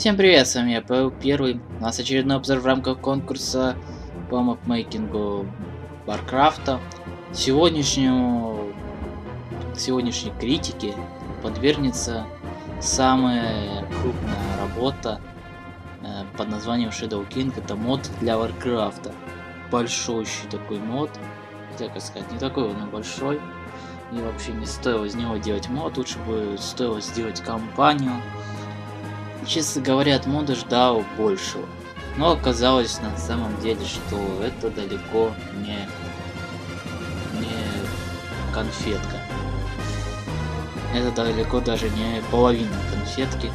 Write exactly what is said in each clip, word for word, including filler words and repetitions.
Всем привет, с вами я, Павел Первый. У нас очередной обзор в рамках конкурса по мапмейкингу Варкрафта. Сегодняшнему, сегодняшней критике подвергнется самая крупная работа э, под названием Shadow King. Это мод для Варкрафта. Большущий такой мод. Хотя, как сказать, не такой он, но большой. И вообще не стоило из него делать мод, лучше бы стоило сделать компанию. Честно говоря, от мода ждал большего, но оказалось на самом деле, что это далеко не, не конфетка. Это далеко даже не половина конфетки,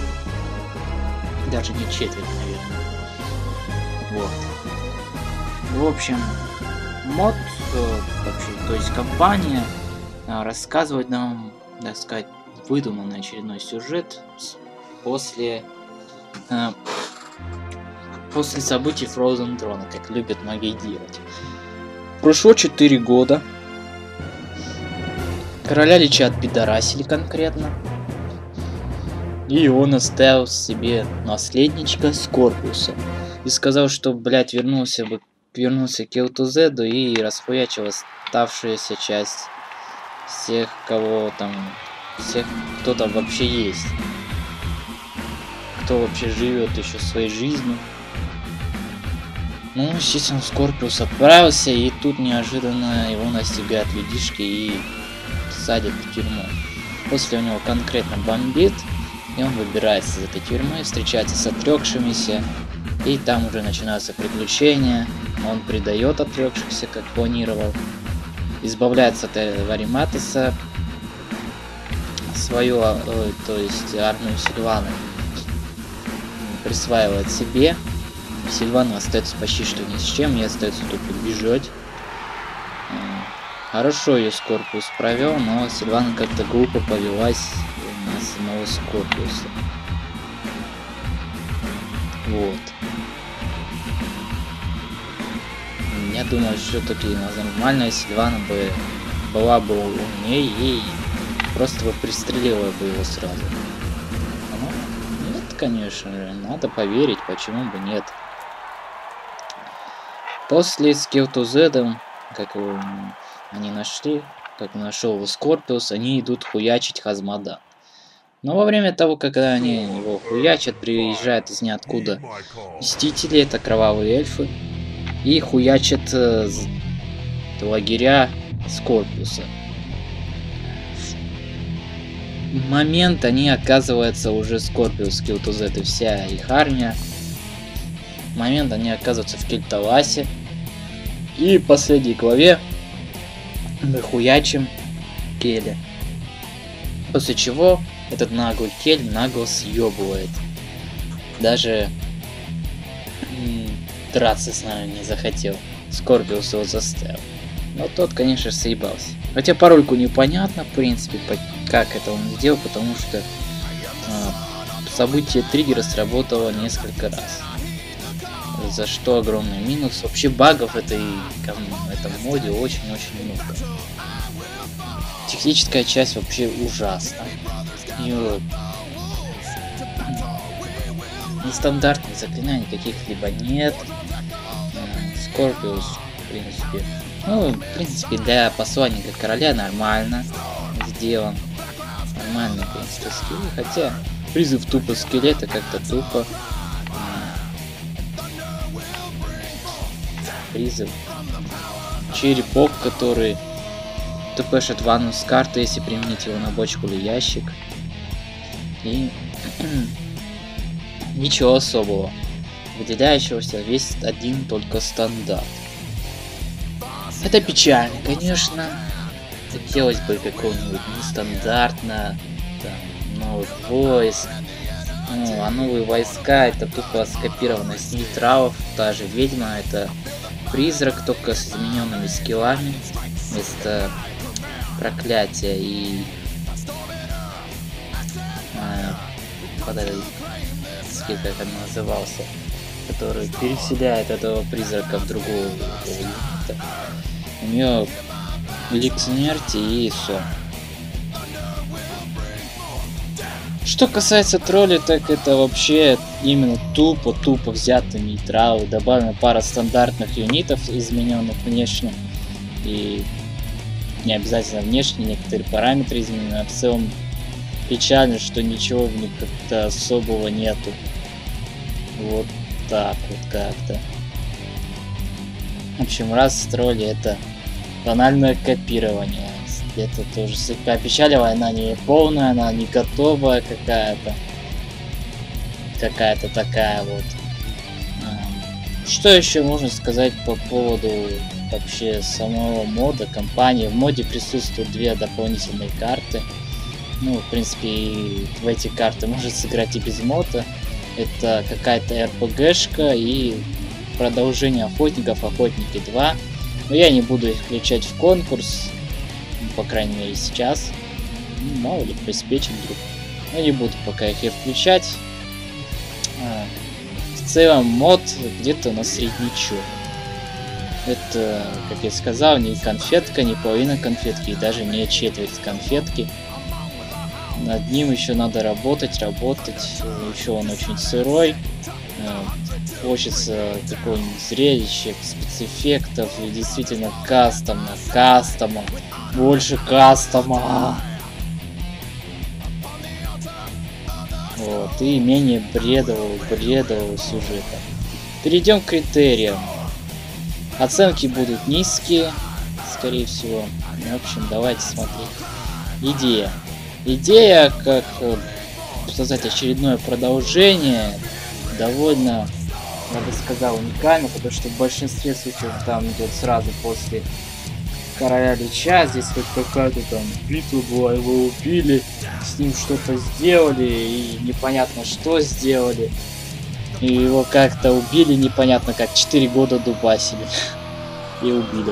даже не четверть, наверное. Вот. В общем, мод, вообще, то есть компания, рассказывает нам, так сказать, выдуманный очередной сюжет после э, после событий Frozen Throne, как любят многие делать. Прошло четыре года. Короля Лича отпидорасили конкретно. И он оставил себе наследничка Скорпиуса. И сказал, что, блять, вернулся бы вернулся к Келтузеду и расхуячил оставшуюся часть всех, кого там, всех, кто там вообще есть. Кто вообще живет еще своей жизнью. Ну, естественно, Скорпиус отправился, и тут неожиданно его настигают людишки и садят в тюрьму. После у него конкретно бомбит, и он выбирается из этой тюрьмы, встречается с отрекшимися, и там уже начинаются приключения. Он предает отрекшихся, как планировал, избавляется от Вариматоса, свою, э, то есть армию Сильваны, присваивает себе. Сильвана остается почти что ни с чем, ей остается только бежать. Хорошо ее Скорпиус провел, но Сильвана как-то глупо повелась на самого Скорпиуса. Вот. Я думаю, все-таки нормальная Сильвана бы была бы умнее и просто бы пристрелила бы его сразу. Конечно же, надо поверить, почему бы нет. После с Келтузедом, как его они нашли, как нашел его Скорпиус, они идут хуячить Хазмодан. Но во время того, когда они его хуячат, приезжают из ниоткуда Мстители, это кровавые эльфы, и хуячат э, лагеря Скорпиуса. Момент они оказываются уже Скорпиус, Келтузед и вся их армия. Момент они оказываются в Кельталасе. И в последней главе мы хуячим Келя. После чего этот наглый Кель нагло съебывает. Даже драться с нами не захотел. Скорпиус его заставил. Но тот, конечно, съебался. Хотя по ролику непонятно, в принципе, как это он сделал, потому что э, событие триггера сработало несколько раз. За что огромный минус. Вообще багов этой, в этом моде очень-очень много. Техническая часть вообще ужасна. Ее нестандартных заклинаний каких-либо нет. Скорпиус, в принципе. Ну, в принципе, для посланника короля нормально сделан. Нормальный, в принципе, скилл. Хотя призыв тупо скелета как-то тупо. Призыв. Черепок, который тпшит ванну с карты, если применить его на бочку или ящик. И ничего особого. Выделяющегося весь один только стандарт. Это печально, конечно. Хотелось бы какого-нибудь нестандартно, там, новых войск. Ну, а новые войска это тупо скопировано с нейтралов. Та же ведьма это призрак, только с измененными скиллами. Вместо проклятия и а, подожди, скилл, как он назывался, который переселяет этого призрака в другого юнита. У нее лик смерти и все. Что касается троллей, так это вообще именно тупо-тупо взятые нейтралы. Добавлена пара стандартных юнитов, измененных внешне. И не обязательно внешне, некоторые параметры изменены. А в целом печально, что ничего в них как-то особого нету. Вот так вот как-то. В общем, раз тролли это банальное копирование. Это тоже слегка печалило, она не полная, она не готовая какая-то. Какая-то такая вот. Что еще можно сказать по поводу вообще самого мода, компании? В моде присутствуют две дополнительные карты. Ну, в принципе, и в эти карты можно сыграть и без мода. Это какая-то эр пэ гэ-шка и продолжение охотников, охотники два. Но я не буду их включать в конкурс. По крайней мере сейчас. Ну, мало ли, приспичит вдруг. Но не буду пока их и включать. А, в целом мод где-то на среднячок. Это, как я сказал, не конфетка, не половина конфетки и даже не четверть конфетки. Над ним еще надо работать, работать. Еще он очень сырой. Хочется какого-нибудь зрелища, спецэффектов и действительно кастома, кастома, больше кастома. Вот, и менее бредового, бредового сюжета. Перейдем к критериям. Оценки будут низкие, скорее всего. В общем, давайте смотреть. Идея. Идея, как сказать, очередное продолжение, довольно, я бы сказал, уникально, потому что в большинстве случаев там идет сразу после Короля Лича. Здесь хоть какая-то там битва была, его убили, с ним что-то сделали, и непонятно что сделали. И его как-то убили, непонятно как, четыре года дубасили и убили.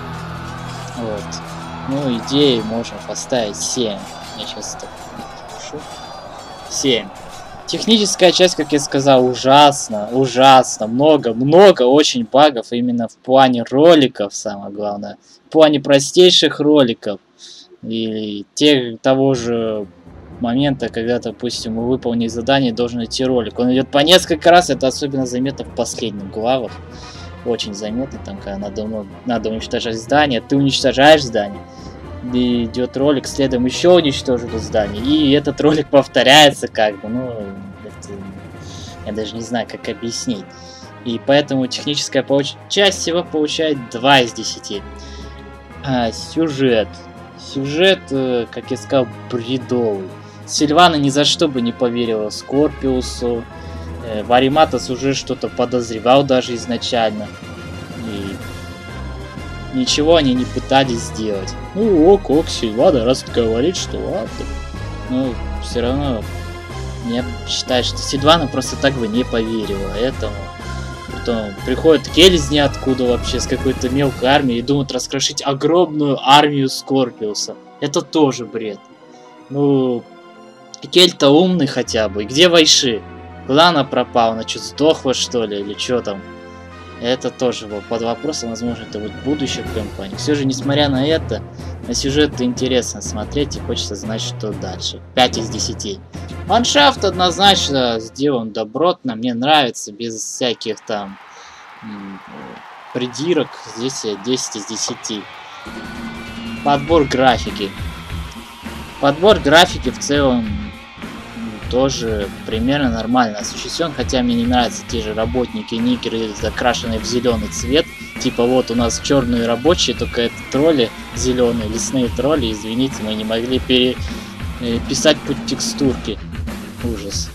Вот. Ну, идеи можем поставить семь. Я сейчас так пишу. семь. Техническая часть, как я сказал, ужасно, ужасно, много, много очень багов именно в плане роликов, самое главное. В плане простейших роликов. И тех, того же момента, когда, допустим, мы выполнили задание, должен идти ролик. Он идет по несколько раз, это особенно заметно в последних главах. Очень заметно, там, когда надо, надо уничтожать здание, ты уничтожаешь здание. И идет ролик, следом еще уничтожит здание. И этот ролик повторяется как бы, ну, это, я даже не знаю, как объяснить. И поэтому техническая получ... часть всего получает два из десяти. А, сюжет. Сюжет, как я сказал, бредовый. Сильвана ни за что бы не поверила Скорпиусу. Э, Вариматос уже что-то подозревал даже изначально. И ничего они не пытались сделать. Ну ок, ок, Сильвана раз говорит, что ладно. Ну, все равно я считаю, что Сильвана просто так бы не поверила этому. Потом приходит Кель из ниоткуда вообще, с какой-то мелкой армией, и думают раскрошить огромную армию Скорпиуса. Это тоже бред. Ну, Кель-то умный хотя бы. И где Вайши? Куда она пропала? Она что, сдохла что ли? Или что там? Это тоже был под вопросом, возможно, это будет будущее в кампании. Все же, несмотря на это, на сюжет интересно смотреть и хочется знать, что дальше. пять из десяти. Ландшафт однозначно сделан добротно, мне нравится, без всяких там придирок. Здесь десять из десяти. Подбор графики. Подбор графики в целом тоже примерно нормально осуществлен, хотя мне не нравятся те же работники, нигеры, закрашенные в зеленый цвет. Типа вот у нас черные рабочие, только это тролли зеленые, лесные тролли, извините, мы не могли переписать под текстурки. Ужас.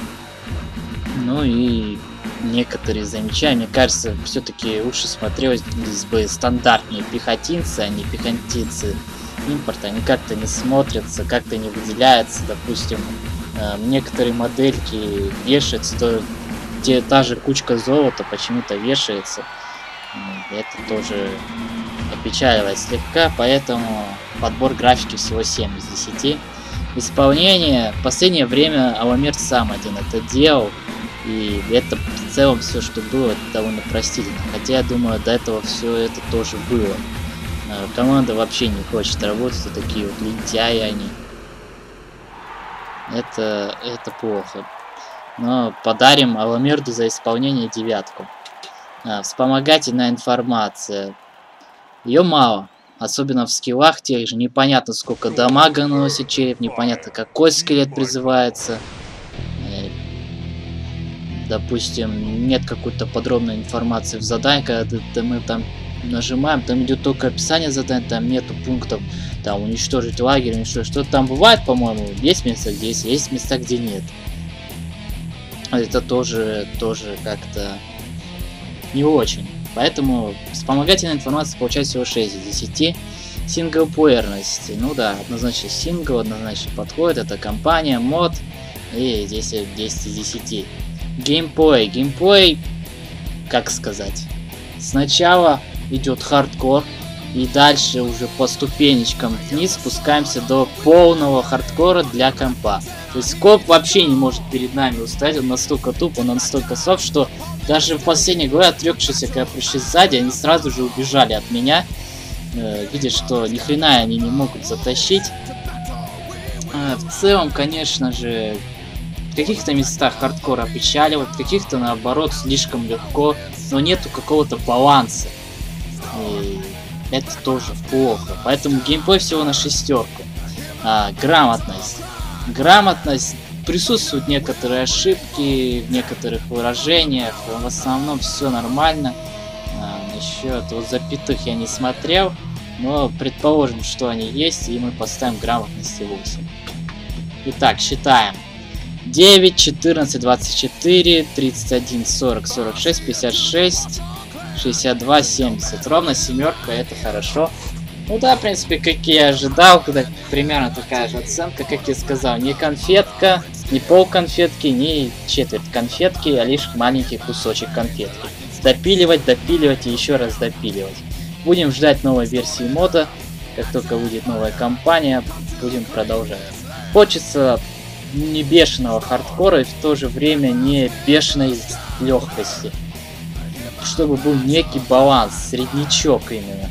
Ну и некоторые замечания, мне кажется, все-таки лучше смотрелись бы стандартные пехотинцы, а не пехотинцы импорта. Они как-то не смотрятся, как-то не выделяются, допустим. Некоторые модельки вешаются, то те, та же кучка золота почему-то вешается. Это тоже опечаливает слегка, поэтому подбор графики всего семь из десяти. Исполнение. В последнее время Аламир сам один это делал, и это в целом все, что было, это довольно простительно. Хотя я думаю, до этого все это тоже было. Команда вообще не хочет работать, вот такие вот лентяи они. Это, это плохо. Но подарим Аламерду за исполнение девятку. А, вспомогательная информация. Ее мало. Особенно в скиллах тех же. Непонятно, сколько дамага наносит череп. Непонятно, какой скелет призывается. Допустим, нет какой-то подробной информации в задании, когда мы там нажимаем, там идет только описание задания, там нету пунктов, там уничтожить лагерь, уничтожить что-то там бывает, по-моему, есть места, где есть, есть места, где нет. Это тоже, тоже как-то не очень. Поэтому вспомогательная информация получается всего шесть из десяти. Синглплеерность. Ну да, однозначно сингл, однозначно подходит. Это компания, мод. И здесь десять из десяти. Геймплей. Геймплей, как сказать. Сначала идет хардкор. И дальше уже по ступенечкам вниз спускаемся до полного хардкора для компа. То есть комп вообще не может перед нами устоять, он настолько туп, он настолько софт, что даже в последней главе, отвлекшиеся, когда пришли сзади, они сразу же убежали от меня, э, видя, что ни хрена они не могут затащить. Э, в целом, конечно же, в каких-то местах хардкор опечаливает, в каких-то наоборот слишком легко, но нету какого-то баланса. И это тоже плохо. Поэтому геймплей всего на шестерку. А, грамотность. Грамотность. Присутствуют некоторые ошибки в некоторых выражениях. В основном все нормально. А, насчет вот запятых я не смотрел. Но предположим, что они есть. И мы поставим грамотности восемь. Итак, считаем. девять, четырнадцать, двадцать четыре, тридцать один, сорок, сорок шесть, пятьдесят шесть, шестьдесят два, семьдесят. Ровно семерка, это хорошо. Ну да, в принципе, как я ожидал, когда примерно такая же оценка, как я сказал. Не конфетка, не пол конфетки, не четверть конфетки, а лишь маленький кусочек конфетки. Допиливать, допиливать и еще раз допиливать. Будем ждать новой версии мода. Как только выйдет новая кампания, будем продолжать. Хочется не бешеного хардкора и в то же время не бешеной легкости. Чтобы был некий баланс, среднячок именно.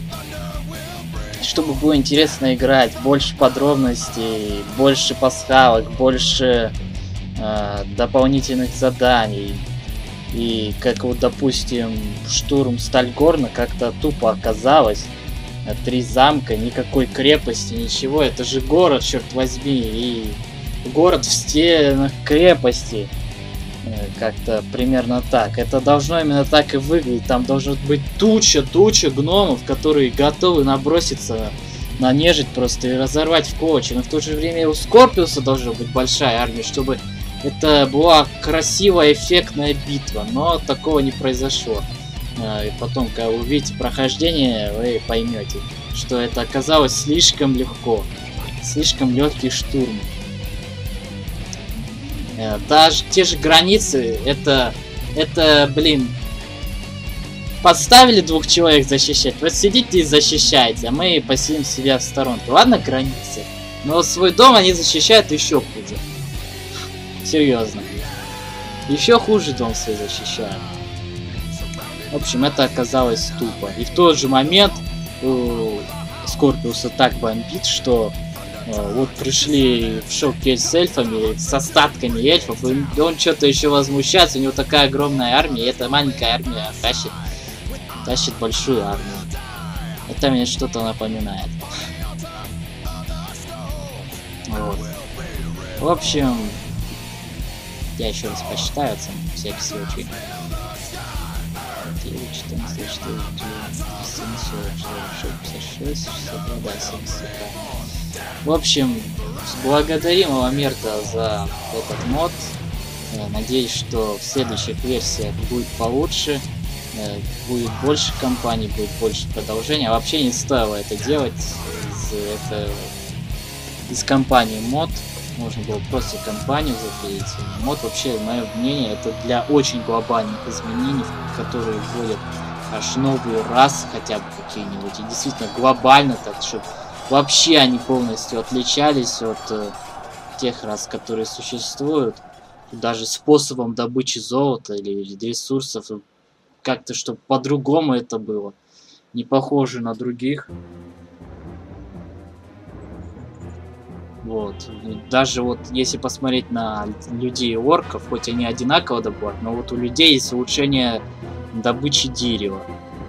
Чтобы было интересно играть, больше подробностей, больше пасхалок, больше э, дополнительных заданий. И как вот, допустим, штурм Стальгорна как-то тупо оказалось. Три замка, никакой крепости, ничего. Это же город, черт возьми. И город в стенах крепости. Как-то примерно так. Это должно именно так и выглядеть. Там должна быть туча, туча гномов, которые готовы наброситься на нежить просто и разорвать в клочья. Но в то же время у Скорпиуса должна быть большая армия, чтобы это была красивая, эффектная битва. Но такого не произошло. И потом, когда вы увидите прохождение, вы поймете, что это оказалось слишком легко. Слишком легкий штурм. Даже те же границы, это, это, блин, подставили двух человек защищать, вот сидите и защищаете, а мы посидим себя в сторонке. Ладно, границы, но свой дом они защищают еще хуже. Серьезно. Еще хуже дом свой защищают. В общем, это оказалось тупо. И в тот же момент у Скорпиуса так бомбит, что... Вот пришли в шок с эльфами, с остатками эльфов, и он что-то еще возмущается, у него такая огромная армия, и эта маленькая армия тащит, тащит большую армию. Это мне что-то напоминает. Вот. В общем, я еще раз посчитаю оценку, в всякий случай. девять, четырнадцать, четыре, семь, сорок, сорок шесть, пятьдесят шесть, шестьдесят два, да, семьдесят два. В общем, благодарим Аламерда за этот мод. Надеюсь, что в следующих версиях будет получше. Будет больше компаний, будет больше продолжения. Вообще не стоило это делать из, это, из компании мод. Можно было просто компанию запилить. Мод вообще, мое мнение, это для очень глобальных изменений, которые вводят аж новые расы, хотя бы какие-нибудь. И действительно глобально так, чтобы вообще они полностью отличались от э, тех рас, которые существуют. Даже способом добычи золота или ресурсов. Как-то, чтобы по-другому это было. Не похоже на других. Вот. Даже вот если посмотреть на людей и орков, хоть они одинаково добывают, но вот у людей есть улучшение добычи дерева.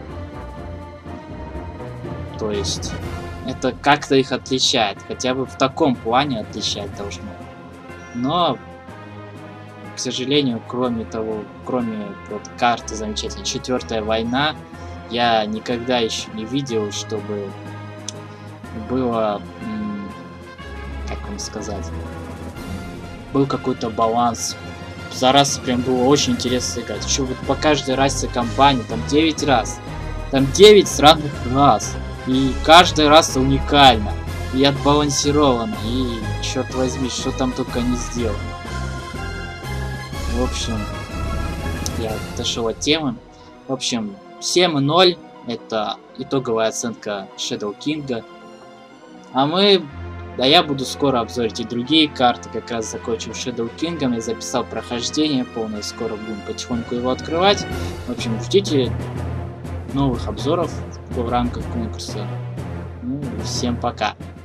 То есть это как-то их отличает, хотя бы в таком плане отличать должно. Но, к сожалению, кроме того, кроме вот карты замечательной «Четвертая война», я никогда еще не видел, чтобы было, как вам сказать, был какой-то баланс. За раз прям было очень интересно играть. Еще вот по каждой расе компании, там девять раз. Там девять сраных рас. И каждая раса уникальна. И отбалансирована. И, черт возьми, что там только не сделано. В общем, я отошел от темы. В общем, семь ноль это итоговая оценка Shadow King. А мы... Да я буду скоро обзорить и другие карты, как раз закончил Shadow King, я записал прохождение полное, скоро будем потихоньку его открывать. В общем, ждите новых обзоров в рамках конкурса. Ну, всем пока.